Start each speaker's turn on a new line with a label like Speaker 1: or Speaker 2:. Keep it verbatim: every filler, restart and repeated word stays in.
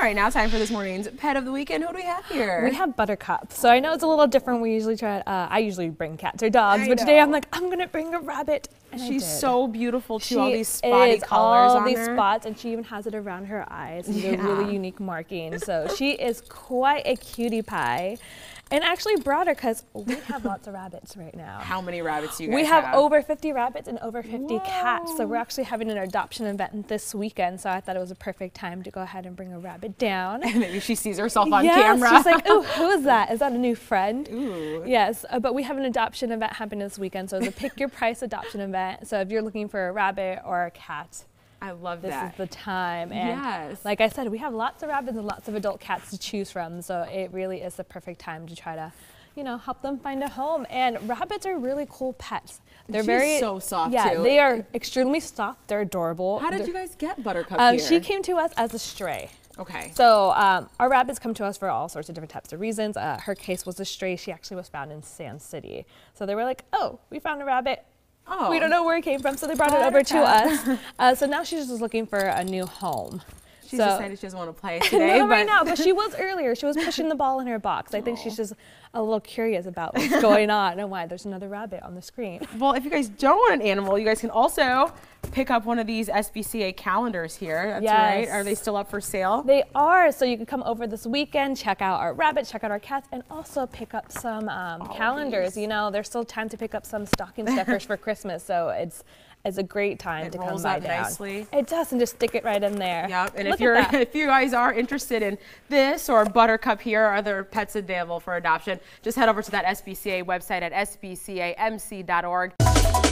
Speaker 1: All right, now time for this morning's Pet of the Weekend. Who do we have here?
Speaker 2: We have Buttercup. So I know it's a little different. We usually try, uh, I usually bring cats or dogs,
Speaker 1: I
Speaker 2: but
Speaker 1: know.
Speaker 2: today I'm like, I'm going to bring a rabbit. And
Speaker 1: She's
Speaker 2: I did.
Speaker 1: so beautiful too,
Speaker 2: She
Speaker 1: all these spotty
Speaker 2: is,
Speaker 1: colors
Speaker 2: all
Speaker 1: on
Speaker 2: these
Speaker 1: her.
Speaker 2: spots, and she even has it around her eyes. These
Speaker 1: Yeah.
Speaker 2: are really unique markings. So she is quite a cutie pie. And actually brought her because we have lots of rabbits right now.
Speaker 1: How many rabbits do you guys
Speaker 2: We have,
Speaker 1: have?
Speaker 2: over fifty rabbits and over fifty
Speaker 1: Whoa.
Speaker 2: cats. So we're actually having an adoption event this weekend. So I thought it was a perfect time to go ahead and bring a rabbit down.
Speaker 1: Maybe she sees herself on
Speaker 2: yes,
Speaker 1: camera.
Speaker 2: She's like, oh, who is that? Is that a new friend?
Speaker 1: Ooh.
Speaker 2: Yes, uh, but we have an adoption event happening this weekend. So it's a pick your price adoption event. So if you're looking for a rabbit or a cat,
Speaker 1: I love
Speaker 2: this
Speaker 1: that.
Speaker 2: is the time. And
Speaker 1: yes.
Speaker 2: like I said, we have lots of rabbits and lots of adult cats to choose from. So it really is the perfect time to try to, you know, help them find a home. And rabbits are really cool pets. They're
Speaker 1: She's
Speaker 2: very
Speaker 1: so soft
Speaker 2: yeah,
Speaker 1: too.
Speaker 2: they are extremely soft. They're adorable.
Speaker 1: How did
Speaker 2: They're,
Speaker 1: you guys get Buttercup
Speaker 2: um,
Speaker 1: here?
Speaker 2: She came to us as a stray.
Speaker 1: Okay.
Speaker 2: So um, our rabbits come to us for all sorts of different types of reasons. Uh, her case was a stray. She actually was found in Sand City. So they were like, oh, we found a rabbit.
Speaker 1: Oh.
Speaker 2: We don't know where it came from, so they brought it over to us. Uh, so now she's just looking for a new home.
Speaker 1: She's
Speaker 2: so,
Speaker 1: decided she doesn't want to play today.
Speaker 2: not
Speaker 1: but
Speaker 2: right now, but she was earlier. She was pushing the ball in her box. I think she's just a little curious about what's going on and why there's another rabbit on the screen.
Speaker 1: Well, if you guys don't want an animal, you guys can also pick up one of these S P C A calendars here. That's
Speaker 2: Yes.
Speaker 1: right. Are they still up for sale?
Speaker 2: They are, so you can come over this weekend, check out our rabbits, check out our cats, and also pick up some um, calendars. You know, there's still time to pick up some stocking stuffers for Christmas, so it's it's a great time
Speaker 1: It
Speaker 2: to come
Speaker 1: rolls
Speaker 2: by
Speaker 1: out
Speaker 2: down.
Speaker 1: nicely.
Speaker 2: It does, and just stick it right in there.
Speaker 1: Yep. And
Speaker 2: Look
Speaker 1: if you're
Speaker 2: at that.
Speaker 1: if you guys are interested in this or Buttercup here or other pets available for adoption, just head over to that S P C A website at S P C A M C dot org.